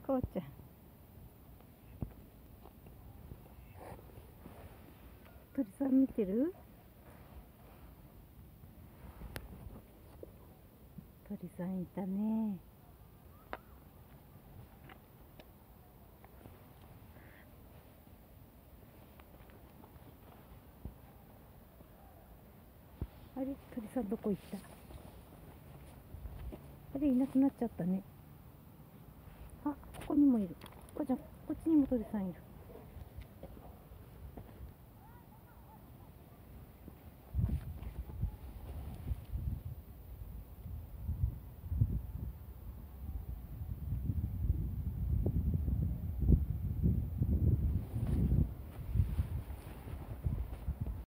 こうちゃん。鳥さん見てる？鳥さんいたね。あれ、鳥さんどこ行った？あれ、いなくなっちゃったね。あ、ここにもいる。こうちゃん、こっちにも鳥さんいる。